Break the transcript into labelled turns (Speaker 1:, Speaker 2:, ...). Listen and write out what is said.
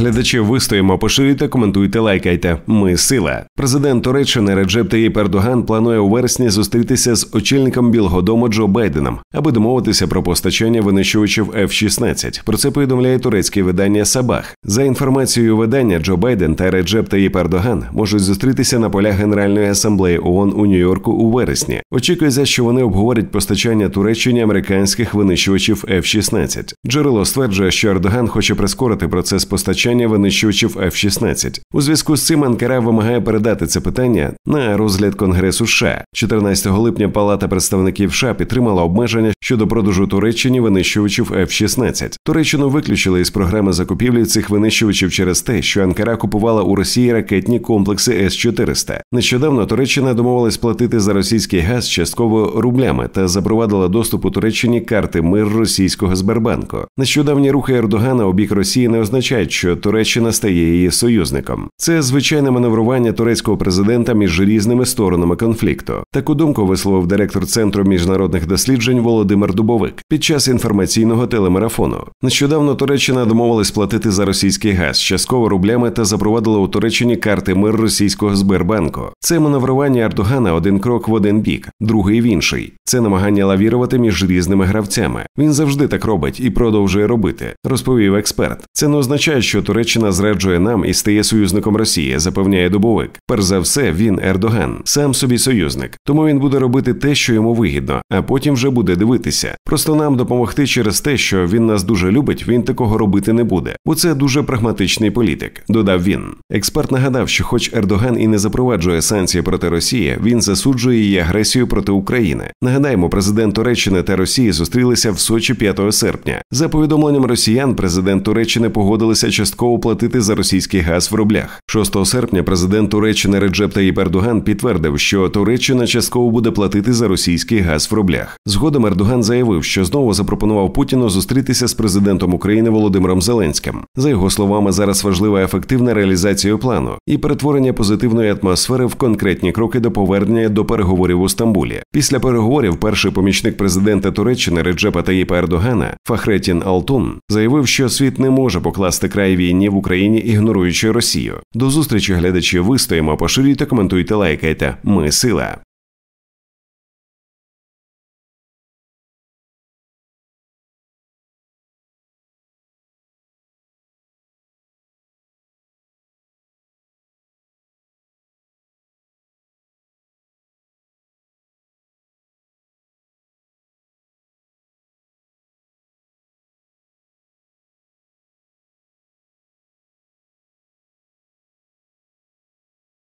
Speaker 1: Глядачі, вистоїмо, поширюйте, коментуйте, лайкайте. Ми – сила. Президент Туреччини Реджеп Таїп Ердоган планує у вересні зустрітися з очільником Білого дому Джо Байденом, аби домовитися про постачання винищувачів F-16. Про це повідомляє турецьке видання Сабах. За інформацією видання, Джо Байден та Реджеп Таїп Ердоган можуть зустрітися на полях Генеральної асамблеї ООН у Нью-Йорку у вересні. Очікується, що вони обговорять постачання Туреччині американських винищувачів F-16. Джерело стверджує, що Ердоган хоче прискорити процес постачання винищувачів F-16. У зв'язку з цим Анкара вимагає передати це питання на розгляд Конгресу США. 14 липня Палата представників США підтримала обмеження щодо продажу Туреччині винищувачів F-16. Туреччину виключили із програми закупівлі цих винищувачів через те, що Анкара купувала у Росії ракетні комплекси С-400. Нещодавно Туреччина домовилась платити за російський газ частково рублями та запровадила доступ у Туреччині карти «Мир» російського Сбербанку. Нещодавні рухи Ердогана у бік Росії не означають, що Туреччина стає її союзником. Це звичайне маневрування турецького президента між різними сторонами конфлікту. Таку думку висловив директор Центру міжнародних досліджень Володимир Дубовик під час інформаційного телемарафону. Нещодавно Туреччина домовилась платити за російський газ частково рублями та запровадила у Туреччині карти «Мир» російського Сбербанку. Це маневрування Ердогана один крок в один бік, другий в інший. Це намагання лавірувати між різними гравцями. Він завжди так робить і продовжує робити, розповів експерт. Це не означає, що Туреччина зраджує нам і стає союзником Росії, запевняє Дубовик. Перш за все, він, Ердоган, сам собі союзник. Тому він буде робити те, що йому вигідно, а потім вже буде дивитися. Просто нам допомогти через те, що він нас дуже любить, він такого робити не буде. Бо це дуже прагматичний політик, додав він. Експерт нагадав, що хоч Ердоган і не запроваджує санкції проти Росії, він засуджує її агресію проти України. Нагадаємо, президент Туреччини та Росії зустрілися в Сочі 5 серпня. За повідомленням росіян, президент Туреччини погодилися частково платити за російський газ в рублях. 6 серпня президент Туреччини Реджеп Таїп Ердоган підтвердив, що Туреччина частково буде платити за російський газ в рублях. Згодом Ердоган заявив, що знову запропонував Путіну зустрітися з президентом України Володимиром Зеленським. За його словами, зараз важлива ефективна реалізація плану і перетворення позитивної атмосфери в конкретні кроки до повернення до переговорів у Стамбулі. Після переговорів перший помічник президента Туреччини Реджепа Таїпа Ердогана Фахретін Алтун заявив, що світ не може покласти край війні в Україні, ігноруючи Росію. До зустрічі, глядачі, вистоїмо, поширюйте, коментуйте, лайкайте. Ми – сила.